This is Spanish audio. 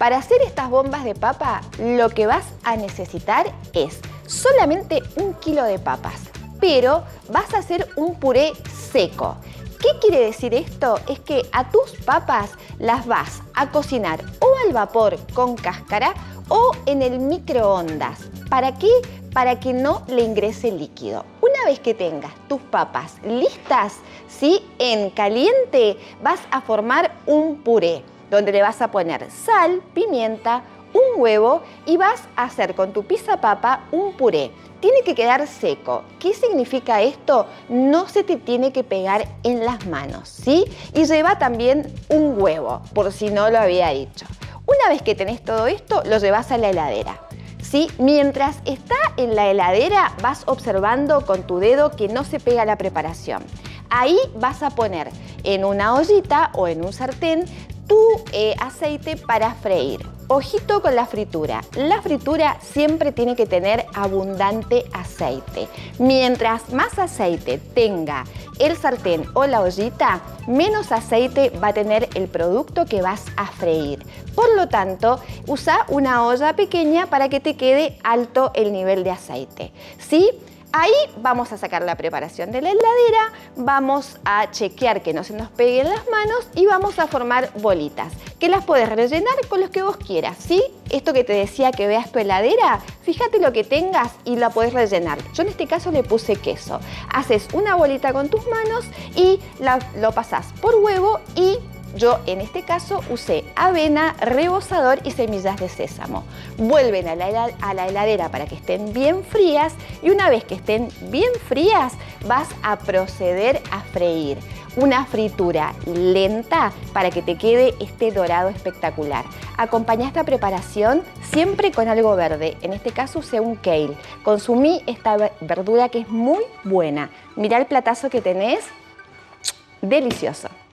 Para hacer estas bombas de papa, lo que vas a necesitar es solamente 1 kilo de papas, pero vas a hacer un puré seco. ¿Qué quiere decir esto? Es que a tus papas las vas a cocinar o al vapor con cáscara o en el microondas. ¿Para qué? Para que no le ingrese líquido. Una vez que tengas tus papas listas, ¿sí? En caliente vas a formar un puré donde le vas a poner sal, pimienta, un huevo y vas a hacer con tu pisapapa un puré. Tiene que quedar seco. ¿Qué significa esto? No se te tiene que pegar en las manos, ¿sí? Y lleva también un huevo, por si no lo había dicho. Una vez que tenés todo esto, lo llevas a la heladera, ¿sí? Mientras está en la heladera, vas observando con tu dedo que no se pega la preparación. Ahí vas a poner en una ollita o en un sartén tu aceite para freír. Ojito con la fritura. La fritura siempre tiene que tener abundante aceite. Mientras más aceite tenga el sartén o la ollita, menos aceite va a tener el producto que vas a freír. Por lo tanto, usa una olla pequeña para que te quede alto el nivel de aceite, ¿sí? Ahí vamos a sacar la preparación de la heladera, vamos a chequear que no se nos peguen las manos y vamos a formar bolitas, que las puedes rellenar con los que vos quieras, ¿sí? Esto que te decía que veas tu heladera, fíjate lo que tengas y la podés rellenar. Yo en este caso le puse queso. Haces una bolita con tus manos y lo pasás por huevo y yo en este caso usé avena, rebozador y semillas de sésamo. Vuelven a la heladera para que estén bien frías y una vez que estén bien frías vas a proceder a freír. Una fritura lenta para que te quede este dorado espectacular. Acompañá esta preparación siempre con algo verde. En este caso usé un kale. Consumí esta verdura que es muy buena. Mirá el platazo que tenés, delicioso.